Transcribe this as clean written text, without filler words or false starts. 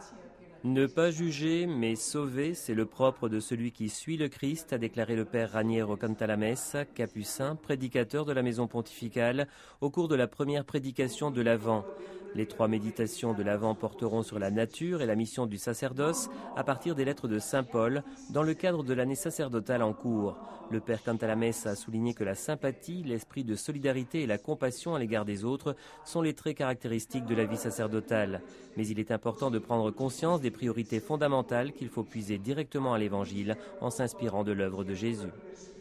Ne pas juger, mais sauver, c'est le propre de celui qui suit le Christ, a déclaré le père Raniero Cantalamessa, capucin, prédicateur de la maison pontificale, au cours de la première prédication de l'Avent. Les 3 méditations de l'Avent porteront sur la nature et la mission du sacerdoce à partir des lettres de saint Paul, dans le cadre de l'année sacerdotale en cours. Le père Cantalamessa a souligné que la sympathie, l'esprit de solidarité et la compassion à l'égard des autres sont les traits caractéristiques de la vie sacerdotale. Mais il est important de prendre conscience des priorités fondamentales qu'il faut puiser directement à l'Évangile en s'inspirant de l'œuvre de Jésus.